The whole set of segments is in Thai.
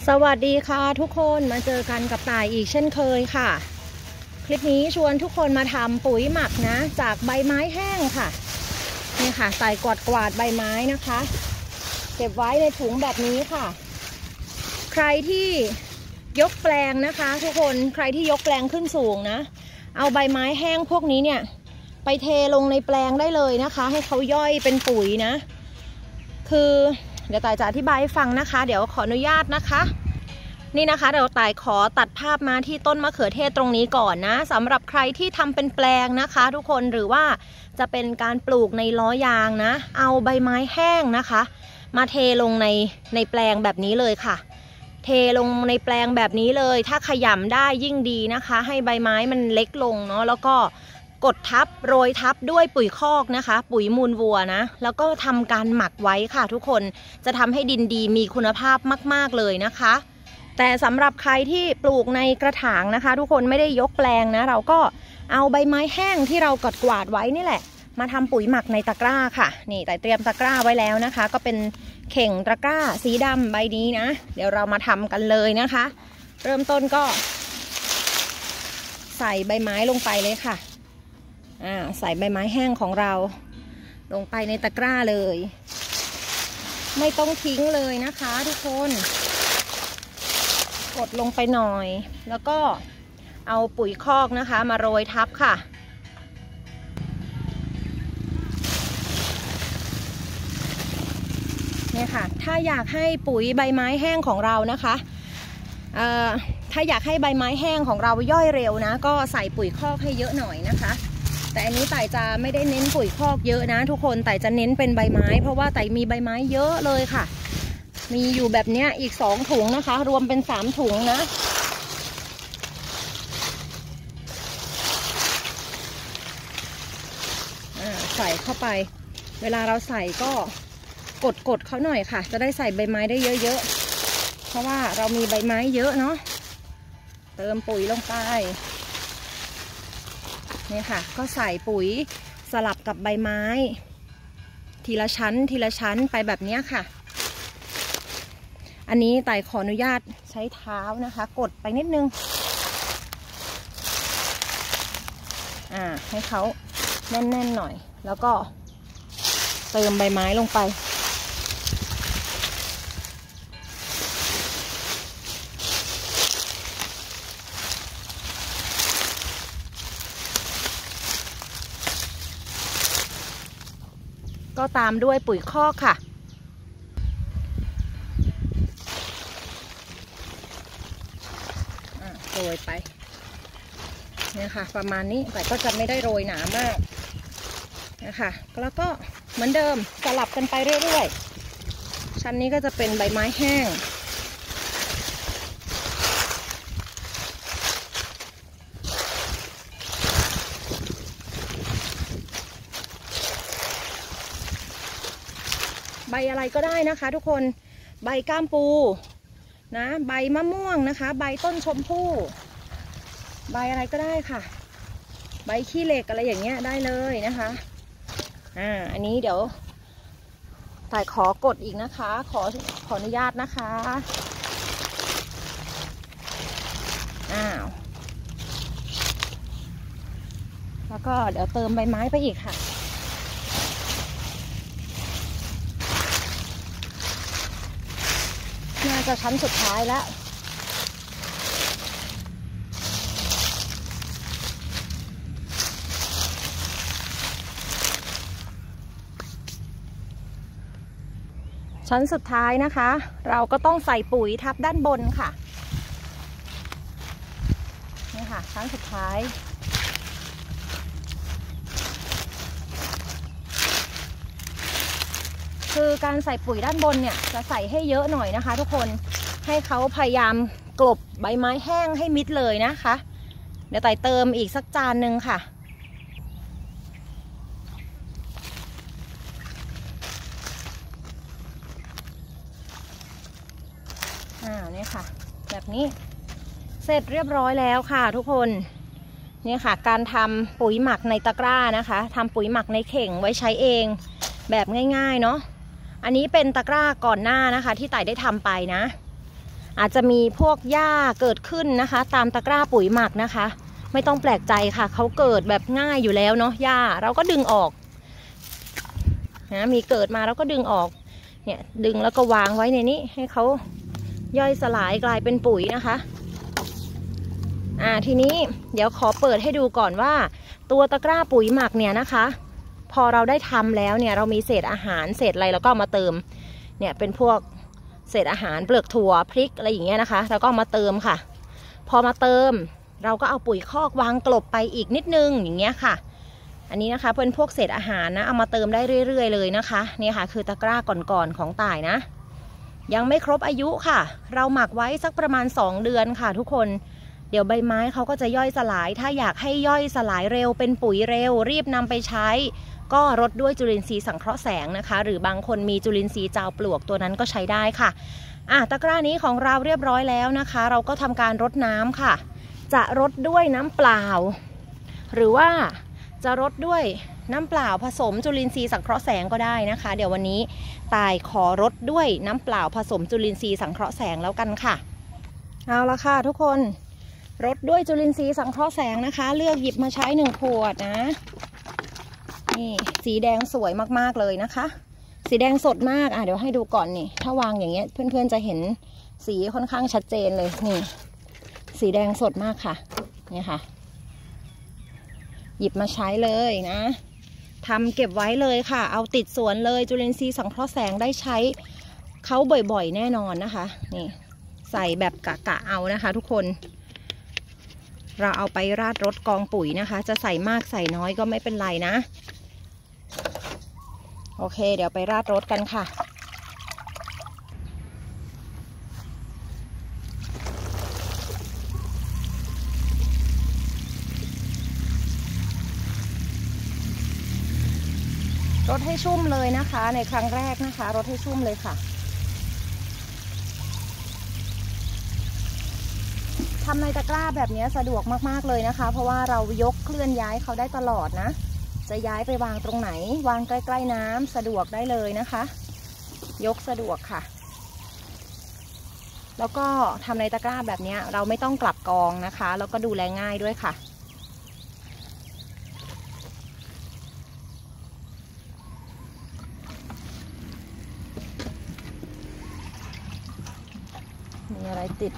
สวัสดีค่ะทุกคนมาเจอกันกับต่ายอีกเช่นเคยค่ะคลิปนี้ชวนทุกคนมาทำปุ๋ยหมักนะจากใบไม้แห้งค่ะนี่ค่ะใส่กวาดใบไม้นะคะเก็บไว้ในถุงแบบนี้ค่ะใครที่ยกแปลงนะคะทุกคนใครที่ยกแปลงขึ้นสูงนะเอาใบไม้แห้งพวกนี้เนี่ยไปเทลงในแปลงได้เลยนะคะให้เขาย่อยเป็นปุ๋ยนะคือเดี๋ยวต่ายจะอธิบายให้ฟังนะคะเดี๋ยวขออนุญาตนะคะนี่นะคะเดี๋ยวต่ายขอตัดภาพมาที่ต้นมะเขือเทศตรงนี้ก่อนนะสำหรับใครที่ทำเป็นแปลงนะคะทุกคนหรือว่าจะเป็นการปลูกในล้อยางนะเอาใบไม้แห้งนะคะมาเทลงในแปลงแบบนี้เลยค่ะเทลงในแปลงแบบนี้เลยถ้าขยำได้ยิ่งดีนะคะให้ใบไม้มันเล็กลงเนาะแล้วก็กดทับโรยทับด้วยปุ๋ยคอกนะคะปุ๋ยมูลวัวนะแล้วก็ทำการหมักไว้ค่ะทุกคนจะทำให้ดินดีมีคุณภาพมากๆเลยนะคะแต่สำหรับใครที่ปลูกในกระถางนะคะทุกคนไม่ได้ยกแปลงนะเราก็เอาใบไม้แห้งที่เรากวาดไว้นี่แหละมาทำปุ๋ยหมักในตะกร้าค่ะนี่แต่เตรียมตะกร้าไว้แล้วนะคะก็เป็นเข่งตะกร้าสีดำใบนี้นะเดี๋ยวเรามาทำกันเลยนะคะเริ่มต้นก็ใส่ใบไม้ลงไปเลยค่ะใส่ใบไม้แห้งของเราลงไปในตะกร้าเลยไม่ต้องทิ้งเลยนะคะทุกคนกดลงไปหน่อยแล้วก็เอาปุ๋ยคอกนะคะมาโรยทับค่ะเนี่ยค่ะถ้าอยากให้ปุ๋ยใบไม้แห้งของเรานะคะถ้าอยากให้ใบไม้แห้งของเราย่อยเร็วนะก็ใส่ปุ๋ยคอกให้เยอะหน่อยนะคะแต่อันนี้ไต่จะไม่ได้เน้นปุ๋ยคอกเยอะนะทุกคนไต่จะเน้นเป็นใบไม้เพราะว่าไต่มีใบไม้เยอะเลยค่ะมีอยู่แบบเนี้ยอีก2ถุงนะคะรวมเป็น3ถุงนะใส่เข้าไปเวลาเราใส่ก็กดเขาหน่อยค่ะจะได้ใส่ใบไม้ได้เยอะๆเพราะว่าเรามีใบไม้เยอะเนาะเติมปุ๋ยลงไปนี่ค่ะก็ใส่ปุ๋ยสลับกับใบไม้ทีละชั้นทีละชั้นไปแบบนี้ค่ะอันนี้ไต่ขออนุญาตใช้เท้านะคะกดไปนิดนึงให้เขาแน่นๆหน่อยแล้วก็เติมใบไม้ลงไปก็ตามด้วยปุ๋ยคอกค่ะโรยไปเนี่ยค่ะประมาณนี้แต่ก็จะไม่ได้โรยหนามากนะคะแล้วก็เหมือนเดิมสลับกันไปเรื่อยๆชั้นนี้ก็จะเป็นใบไม้แห้งใบอะไรก็ได้นะคะทุกคนใบก้ามปูนะใบมะม่วงนะคะใบต้นชมพู่ใบอะไรก็ได้ค่ะใบขี้เหล็กอะไรอย่างเงี้ยได้เลยนะคะอันนี้เดี๋ยวต่ายขอกดอีกนะคะขออนุญาตนะคะแล้วก็เดี๋ยวเติมใบไม้ไปอีกค่ะน่าจะชั้นสุดท้ายแล้วชั้นสุดท้ายนะคะเราก็ต้องใส่ปุ๋ยทับด้านบนค่ะนี่ค่ะชั้นสุดท้ายคือการใส่ปุ๋ยด้านบนเนี่ยจะใส่ให้เยอะหน่อยนะคะทุกคนให้เขาพยายามกลบใบไม้แห้งให้มิดเลยนะคะเดี๋ยวไต่เติมอีกสักจานหนึ่งค่ะเนี่ยค่ะแบบนี้เสร็จเรียบร้อยแล้วค่ะทุกคนเนี่ยค่ะการทำปุ๋ยหมักในตะกร้านะคะทำปุ๋ยหมักในเข่งไว้ใช้เองแบบง่ายๆเนาะอันนี้เป็นตะกร้าก่อนหน้านะคะที่ไต่ได้ทำไปนะอาจจะมีพวกหญ้าเกิดขึ้นนะคะ ตามตะกร้าปุ๋ยหมักนะคะ ไม่ต้องแปลกใจค่ะเขาเกิดแบบง่ายอยู่แล้วเนาะหญ้าเราก็ดึงออกนะมีเกิดมาเราก็ดึงออกเนี่ยดึงแล้วก็วางไว้ในนี้ให้เขาย่อยสลายกลายเป็นปุ๋ยนะคะทีนี้เดี๋ยวขอเปิดให้ดูก่อนว่าตัวตะกร้าปุ๋ยหมักเนี่ยนะคะพอเราได้ทำแล้วเนี่ยเรามีเศษอาหารเศษอะไรเราก็เอามาเติมเนี่ยเป็นพวกเศษอาหารเปลือกถั่วพริกอะไรอย่างเงี้ยนะคะเราก็เอามาเติมค่ะพอมาเติมเราก็เอาปุ๋ยคอกวางกลบไปอีกนิดนึงอย่างเงี้ยค่ะอันนี้นะคะเป็นพวกเศษอาหารนะเอามาเติมได้เรื่อยๆเลยนะคะนี่ค่ะคือตะกร้าก่อนๆของต่ายนะยังไม่ครบอายุค่ะเราหมักไว้สักประมาณ2 เดือนค่ะทุกคนเดี๋ยวใบไม้เขาก็จะย่อยสลายถ้าอยากให้ย่อยสลายเร็วเป็นปุ๋ยเร็วรีบนำไปใช้ก็รดด้วยจุลินทรีย์สังเคราะห์แสงนะคะหรือบางคนมีจุลินทรีย์จาวปลวกตัวนั้นก็ใช้ได้ค่ะตะกร้านี้ของเราเรียบร้อยแล้วนะคะเราก็ทำการรดน้ำค่ะจะรดด้วยน้ำเปล่าหรือว่าจะรดด้วยน้ำเปล่าผสมจุลินทรีย์สังเคราะห์แสงก็ได้นะคะเดี๋ยววันนี้ต่ายขอรดด้วยน้ำเปล่าผสมจุลินทรีย์สังเคราะห์แสงแล้วกันค่ะเอาละค่ะทุกคนรดด้วยจุลินทรีย์สังเคราะห์แสงนะคะเลือกหยิบมาใช้1 ขวดนะนี่สีแดงสวยมากๆเลยนะคะสีแดงสดมากเดี๋ยวให้ดูก่อนนี่ถ้าวางอย่างเงี้ยเพื่อนๆจะเห็นสีค่อนข้างชัดเจนเลยนี่สีแดงสดมากค่ะนี่ค่ะหยิบมาใช้เลยนะทำเก็บไว้เลยค่ะเอาติดสวนเลยจุลินทรีย์สังเคราะห์แสงได้ใช้เขาบ่อยๆแน่นอนนะคะนี่ใส่แบบกะเอานะคะทุกคนเราเอาไปราดรถกองปุ๋ยนะคะจะใส่มากใส่น้อยก็ไม่เป็นไรนะโอเคเดี๋ยวไปราดรถกันค่ะรดให้ชุ่มเลยนะคะในครั้งแรกนะคะรดให้ชุ่มเลยค่ะทำในตะกร้าแบบนี้สะดวกมากๆเลยนะคะเพราะว่าเรายกเคลื่อนย้ายเขาได้ตลอดนะจะย้ายไปวางตรงไหนวางใกล้ๆน้ำสะดวกได้เลยนะคะยกสะดวกค่ะแล้วก็ทำในตะกร้าแบบนี้เราไม่ต้องกลับกองนะคะแล้วก็ดูแลง่ายด้วยค่ะมีอะไรติด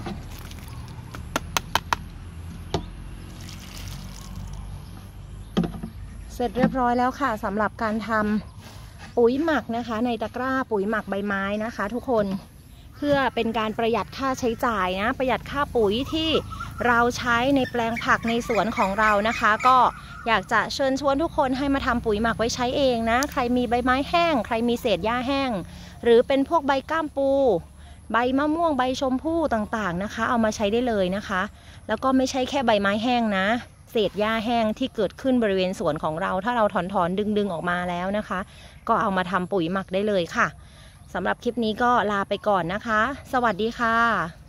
เสร็จเรียบร้อยแล้วค่ะสำหรับการทำปุ๋ยหมักนะคะในตะกร้าปุ๋ยหมักใบไม้นะคะทุกคนเพื่อเป็นการประหยัดค่าใช้จ่ายนะประหยัดค่าปุ๋ยที่เราใช้ในแปลงผักในสวนของเรานะคะก็อยากจะเชิญชวนทุกคนให้มาทำปุ๋ยหมักไว้ใช้เองนะใครมีใบไม้แห้งใครมีเศษหญ้าแห้งหรือเป็นพวกใบก้ามปูใบมะม่วงใบชมพู่ต่างๆนะคะเอามาใช้ได้เลยนะคะแล้วก็ไม่ใช่แค่ใบไม้แห้งนะเศษหญ้าแห้งที่เกิดขึ้นบริเวณสวนของเราถ้าเราถอนดึงออกมาแล้วนะคะก็เอามาทำปุ๋ยหมักได้เลยค่ะสำหรับคลิปนี้ก็ลาไปก่อนนะคะสวัสดีค่ะ